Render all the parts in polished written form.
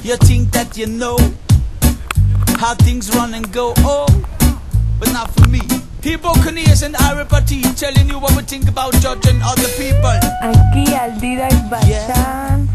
You think that you know how things run and go, oh, but not for me. Here Buccaneers and Arapati telling you what we think about judging other people. Aquí Aldida y Bachan.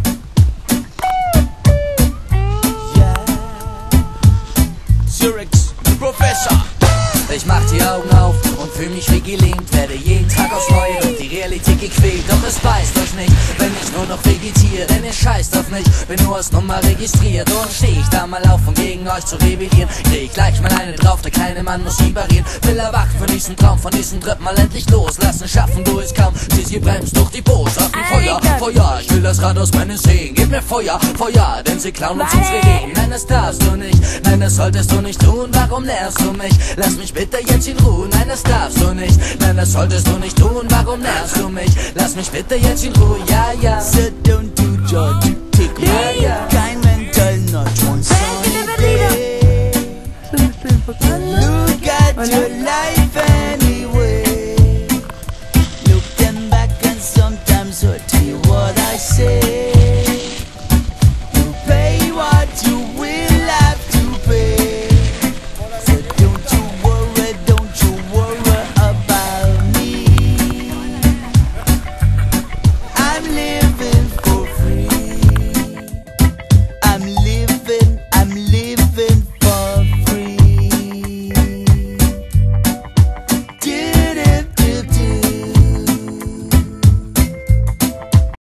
Zurich's Professor. Ich mach die Augen auf und fühl mich wie gelähmt. Werde jeden Tag aufs Neue durch die Realität gequält. Doch es beißt euch nicht, wenn ich nur noch vegetiere. Denn ihr scheißt auf mich, bin nur als Nummer registriert. Und steh ich da mal auf, um gegen euch zu rebellieren, dreh ich gleich mal eine drauf, der keine Mann muss ihn parieren. Will erwacht von diesem Traum, von diesem Trip mal endlich loslassen. Schaffen du es kaum, sie bremst durch die Bose. Auf dem Feuer, Feuer, ich will das Rad aus meinen Seen. Gib mir Feuer, Feuer, denn sie klauen uns unsere Ideen. Nein, das darfst du nicht, nein, das solltest du nicht tun. Warum nervst du mich? Lass mich bitte jetzt in Ruhe. Nein, das darfst du nicht, nein, das solltest du nicht tun. Warum nervst du mich? Lass mich bitte jetzt in Ruhe, ja, ja. So don't do judge.